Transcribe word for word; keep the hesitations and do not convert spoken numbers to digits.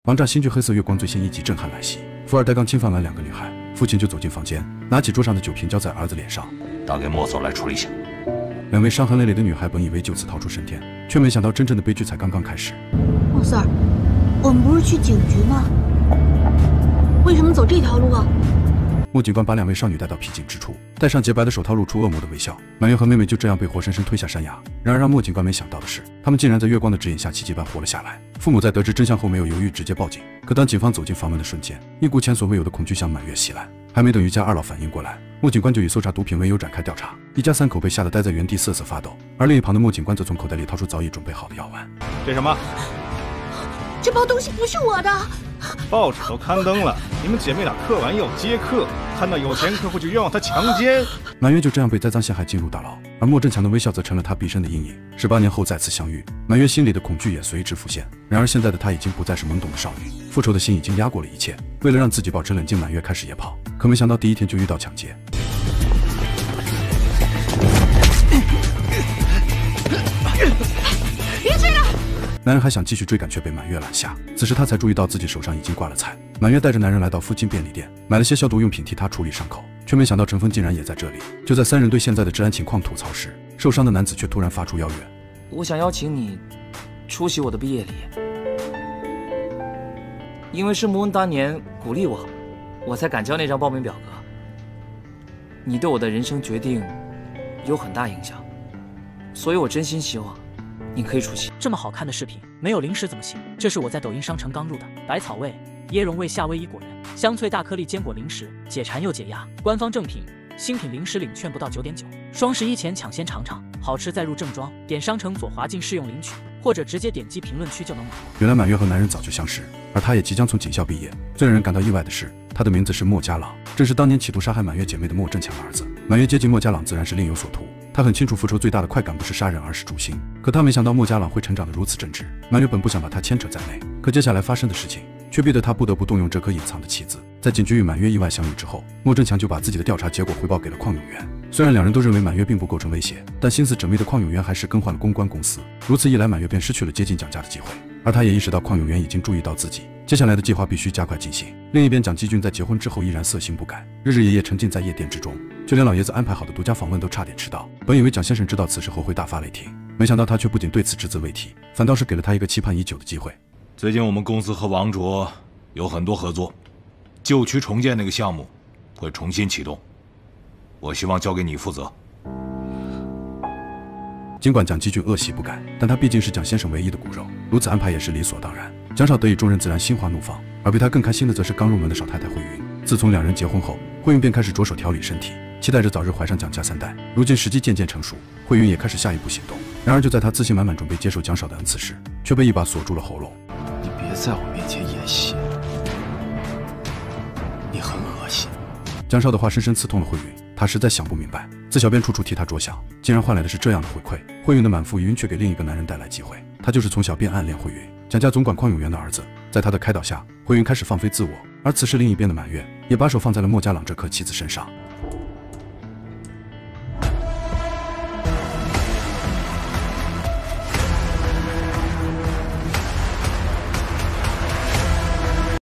王炸新剧《黑色月光》最新一集震撼来袭，富二代刚侵犯完两个女孩，父亲就走进房间，拿起桌上的酒瓶浇在儿子脸上， 打给莫总来处理一下。 两位伤痕累累的女孩本以为就此逃出升天，却没想到真正的悲剧才刚刚开始。 莫 Sir， 我们不是去警局吗？为什么走这条路啊？ 莫警官把两位少女带到僻静之处，戴上洁白的手套，露出恶魔的微笑。满月和妹妹就这样被活生生推下山崖。然而让莫警官没想到的是，他们竟然在月光的指引下奇迹般活了下来。父母在得知真相后没有犹豫，直接报警。可当警方走进房门的瞬间，一股前所未有的恐惧向满月袭来。还没等于家二老反应过来，莫警官就以搜查毒品为由展开调查。一家三口被吓得呆在原地瑟瑟发抖，而另一旁的莫警官则从口袋里掏出早已准备好的药丸。 这什么？ 这包东西不是我的。 报纸都刊登了，你们姐妹俩嗑完药接客，看到有钱客户就冤枉他强奸。 满月就这样被栽赃陷害进入大牢，而莫振强的微笑则成了他毕生的阴影。十八年后再次相遇，满月心里的恐惧也随之浮现。然而现在的她已经不再是懵懂的少女，复仇的心已经压过了一切。为了让自己保持冷静，满月开始夜跑，可没想到第一天就遇到抢劫。 别追了！ 男人还想继续追赶，却被满月拦下。此时他才注意到自己手上已经挂了彩。满月带着男人来到附近便利店，买了些消毒用品替他处理伤口，却没想到陈峰竟然也在这里。就在三人对现在的治安情况吐槽时，受伤的男子却突然发出邀约：“ 我想邀请你出席我的毕业礼，因为是穆恩当年鼓励我，我才敢交那张报名表格。你对我的人生决定有很大影响，所以我真心希望。” 你可以出席。 这么好看的视频，没有零食怎么行？这是我在抖音商城刚入的百草味、椰蓉味夏威夷果仁香脆大颗粒坚果零食，解馋又解压。官方正品，新品零食领券不到九点九，双十一前抢先尝尝，好吃再入正装。点商城左滑进试用领取，或者直接点击评论区就能买。 原来满月和男人早就相识，而他也即将从警校毕业。最让人感到意外的是，他的名字是莫家朗，正是当年企图杀害满月姐妹的莫振强的儿子。满月接近莫家朗自然是另有所图。 他很清楚，复仇最大的快感不是杀人，而是诛心。可他没想到莫家朗会成长得如此正直。满月本不想把他牵扯在内，可接下来发生的事情却逼得他不得不动用这颗隐藏的棋子。在警局与满月意外相遇之后，莫振强就把自己的调查结果汇报给了邝永元。虽然两人都认为满月并不构成威胁，但心思缜密的邝永元还是更换了公关公司。如此一来，满月便失去了接近蒋家的机会。而他也意识到邝永元已经注意到自己，接下来的计划必须加快进行。另一边，蒋基俊在结婚之后依然色心不改，日日夜夜沉浸在夜店之中。 就连老爷子安排好的独家访问都差点迟到。本以为蒋先生知道此事后会大发雷霆，没想到他却不仅对此只字未提，反倒是给了他一个期盼已久的机会。 最近我们公司和王卓有很多合作，旧区重建那个项目会重新启动，我希望交给你负责。 尽管蒋基俊恶习不改，但他毕竟是蒋先生唯一的骨肉，如此安排也是理所当然。蒋少得以重任，自然心花怒放。而比他更开心的，则是刚入门的少太太慧云。自从两人结婚后，慧云便开始着手调理身体。 期待着早日怀上蒋家三代，如今时机渐渐成熟，慧云也开始下一步行动。然而，就在她自信满满准备接受蒋少的恩赐时，却被一把锁住了喉咙。 你别在我面前演戏，你很恶心。 蒋少的话深深刺痛了慧云，她实在想不明白，自小便处处替她着想，竟然换来的是这样的回馈。慧云的满腹疑云却给另一个男人带来机会，他就是从小便暗恋慧云，蒋家总管邝永元的儿子。在他的开导下，慧云开始放飞自我，而此时另一边的满月也把手放在了莫家朗这颗棋子身上。